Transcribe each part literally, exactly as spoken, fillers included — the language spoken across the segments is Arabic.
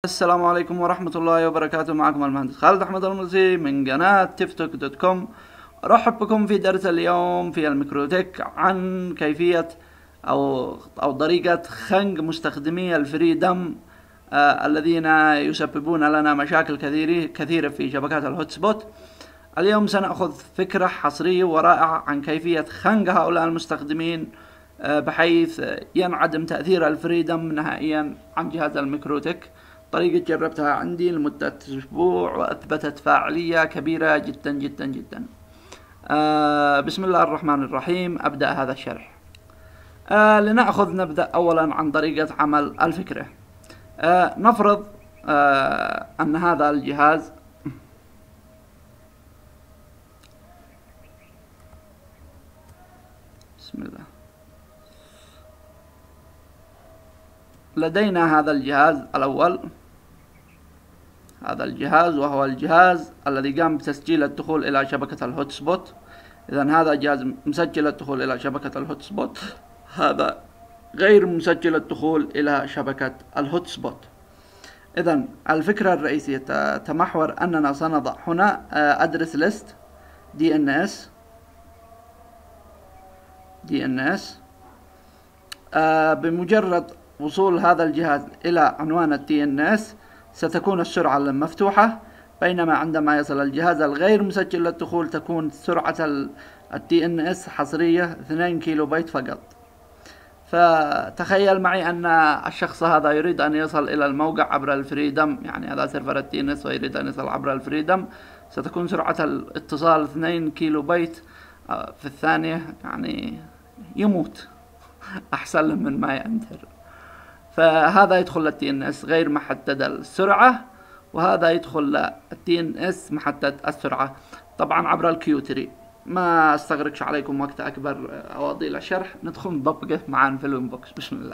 السلام عليكم ورحمة الله وبركاته. معكم المهندس خالد أحمد المرسي من قناة تيفتوك دوت كوم. أرحب بكم في درس اليوم في الميكروتك عن كيفية أو أو طريقة خنق مستخدمي الفريدم آه الذين يسببون لنا مشاكل كثيرة كثيرة في شبكات الهوت سبوت. اليوم سنأخذ فكرة حصرية ورائعة عن كيفية خنق هؤلاء المستخدمين آه بحيث ينعدم تأثير الفريدم نهائيا عن جهاز الميكروتك. طريقة جربتها عندي لمدة أسبوع وأثبتت فاعلية كبيرة جدا جدا جدا. آه بسم الله الرحمن الرحيم. أبدأ هذا الشرح. آه لنأخذ نبدأ أولا عن طريقة عمل الفكرة. آه نفرض آه أن هذا الجهاز بسم الله لدينا هذا الجهاز الأول، هذا الجهاز وهو الجهاز الذي قام بتسجيل الدخول إلى شبكة الهوت سبوت. إذن هذا جهاز مسجل الدخول إلى شبكة الهوت سبوت، هذا غير مسجل الدخول إلى شبكة الهوت سبوت. إذن الفكرة الرئيسية تمحور أننا سنضع هنا أدرس ليست دي إن إس دي إن إس. بمجرد وصول هذا الجهاز إلى عنوان ال دي إن إس ستكون السرعة مفتوحة، بينما عندما يصل الجهاز الغير مسجل للدخول تكون سرعة ال دي إن إس حصرية اثنين كيلو بايت فقط. فتخيل معي أن الشخص هذا يريد أن يصل إلى الموقع عبر الفريدم، يعني هذا سيرفر ال دي إن إس ويريد أن يصل عبر الفريدم، ستكون سرعة الاتصال اثنين كيلو بايت في الثانية، يعني يموت أحسن من ما ينتهر. فهذا يدخل لل دي إن إس غير محدد السرعة، وهذا يدخل لل دي إن إس محدد السرعة، طبعا عبر الكيو ثري. ما استغرقش عليكم وقت أكبر أو أطيل الشرح، ندخل نطبقه معاً في الوينبوكس. بسم الله.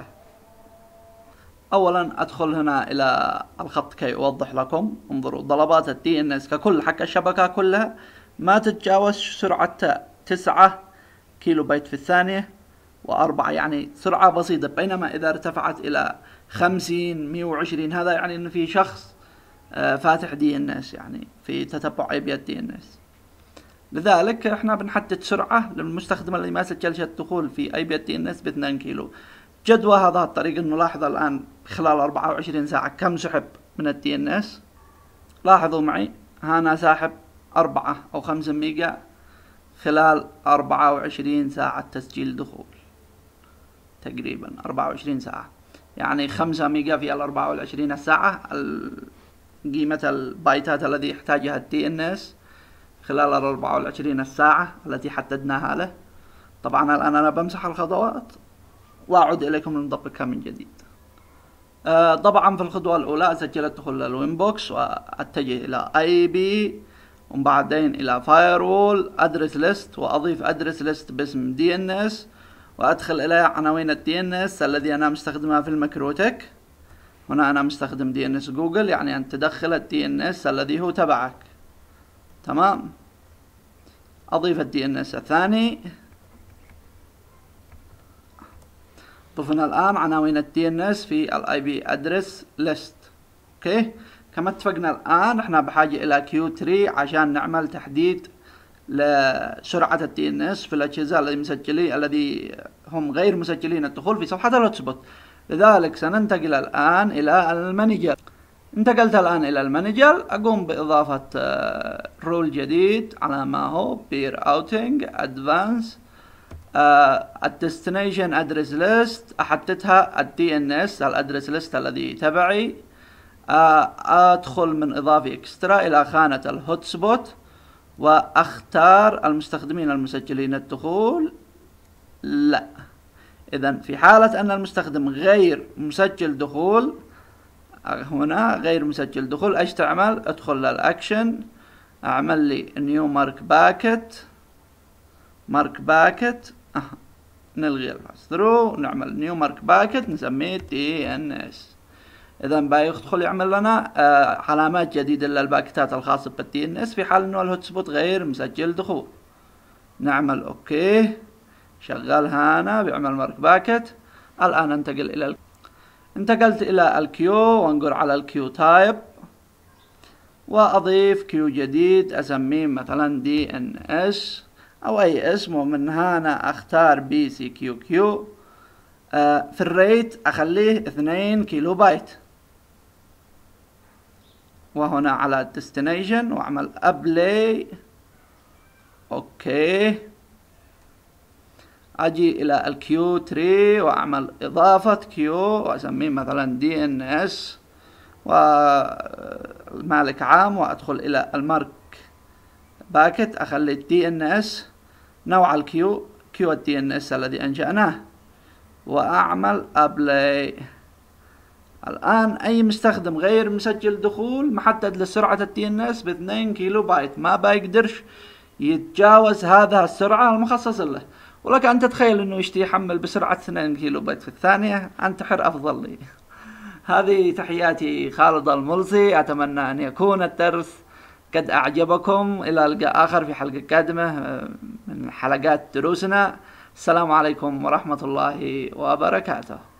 أولا أدخل هنا إلى الخط كي أوضح لكم. انظروا طلبات ال دي إن إس ككل حق الشبكة كلها ما تتجاوز سرعة تسعة كيلو بايت في الثانية وأربعة، يعني سرعة بسيطة. بينما إذا ارتفعت إلى خمسين مية وعشرين هذا يعني إن في شخص فاتح دي إن إس، يعني في تتبع أي بي دي إن إس. لذلك إحنا بنحدد سرعة للمستخدم اللي ما سجلش الدخول في أي بي دي إن إس ب اثنين كيلو. جدوى هذا الطريق نلاحظ الآن خلال أربعة وعشرين ساعة كم سحب من الدي إن إس. لاحظوا معي أنا ساحب أربعة أو خمسة ميجا خلال أربعة وعشرين ساعة تسجيل دخول، تقريبا أربعة وعشرين ساعة، يعني خمسة ميجا في الأربعة والعشرين ساعة قيمة البايتات الذي يحتاجها ال دي إن إس خلال الأربعة والعشرين ساعة التي حددناها له. طبعا الآن أنا بمسح الخطوات وأعود إليكم لنطبقها من جديد. آه طبعا في الخطوة الأولى أسجل الدخول للوينبوكس وأتجه إلى أي بي وبعدين إلى فايروول أدرس ليست، وأضيف أدرس ليست باسم دي إن إس، وأدخل إلى عناوين ال دي إن إس الذي أنا مستخدمها في الميكروتك. هنا أنا مستخدم دي إن إس جوجل، يعني أن تدخل ال دي إن إس الذي هو تبعك. تمام. أضيف ال دي إن إس الثاني. ضفنا الآن عناوين ال دي إن إس في ال آي بي address list. أوكي. كما اتفقنا الآن احنا بحاجة إلى كيو ثري عشان نعمل تحديد لسرعة ال دي إن إس في الأجهزة الذي مسجلين الذي هم غير مسجلين الدخول في صفحة الهوت سبوت. لذلك سننتقل الآن إلى المانجر. انتقلت الآن إلى المانجر، أقوم بإضافة رول جديد على ما هو بير اوتنج ادفانس الديستنيشن ادرس ليست. أحددها ال دي إن إس الادرس ليست الذي تبعي. أدخل من إضافة إكسترا إلى خانة الهوت سبوت وأختار المستخدمين المسجلين الدخول لا. إذن في حالة أن المستخدم غير مسجل دخول، هنا غير مسجل دخول، ايش تعمل؟ ادخل للأكشن، أعمل لي نيو مارك باكت مارك باكت أه. نلغي الباس ثرو، نعمل نيو مارك باكت نسميه دي إن إس. إذا بيدخل يعمل لنا آه علامات جديدة للباكتات الخاصة بالدي إن إس في حال إنه الهوت سبوت غير مسجل دخول. نعمل أوكي، شغال هنا بيعمل مارك باكت. الآن ننتقل إلى انتقلت الى الكيو وانقر على الكيو تايب واضيف كيو جديد اسميه مثلا دي ان اس او اي اسم، ومن هنا اختار بي سي كيو كيو. آه في الريت اخليه اثنين كيلو بايت، وهنا على الديستنيشن واعمل ابلاي. اوكي، اجي الى الكيو تري واعمل اضافة كيو واسميه مثلا دي ان اس والمالك عام، وادخل الى المارك باكت اخلي الدي ان اس نوع الكيو كيو الدي ان اس الذي انشأناه واعمل ابلاي. الان اي مستخدم غير مسجل دخول محدد لسرعة الدي ان اس باثنين كيلو بايت ما بيقدرش يتجاوز هذا السرعة المخصصة له، ولك ان تتخيل انه يشتي يحمل بسرعة اثنين كيلو بايت في الثانية، انتحر افضل لي. هذه تحياتي خالد الملصي، اتمنى ان يكون الدرس قد اعجبكم. الى لقاء اخر في حلقة قادمة من حلقات دروسنا. السلام عليكم ورحمة الله وبركاته.